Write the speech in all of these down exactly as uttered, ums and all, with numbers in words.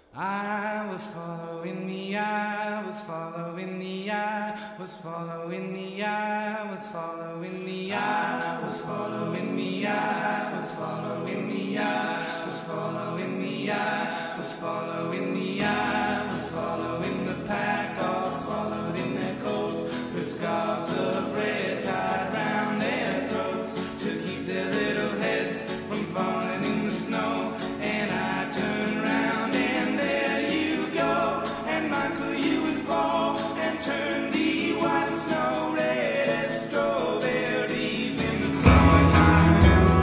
I was following the I was following the I was following the I was following the I was following the I was following the I was following the I was following the I was following the pack, all swallowed in their coats, with scarves of red tied round their throats to keep their little heads from falling in the snow. And I turned round and there you go, and Michael, you would fall and turn the white snow red as strawberries in the summertime.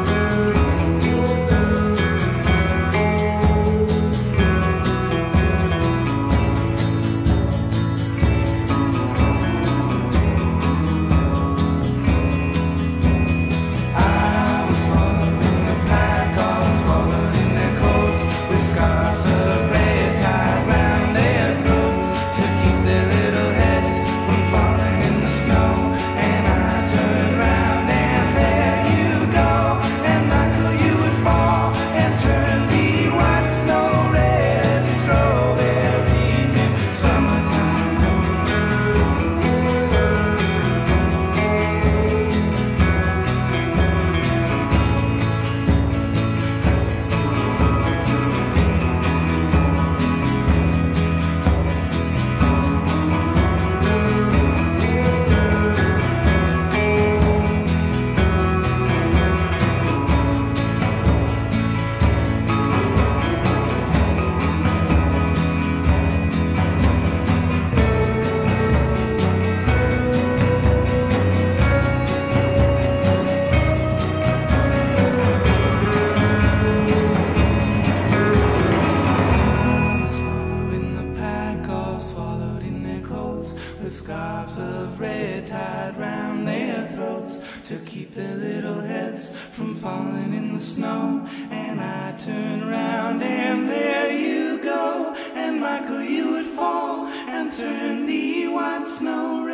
I was following the pack, all swallowed in their coats, with scarves of red tied round their throats to keep their little heads from falling in the snow. And I turned round and there you go, and Michael, you would fall and turn the white snow red as strawberries in summertime. I was following the pack, all swallowed in their coats, with scarves of red tied round their throats to keep their little heads from falling in the snow. And I turned round and there you go, and Michael, you would fall and turn the white snow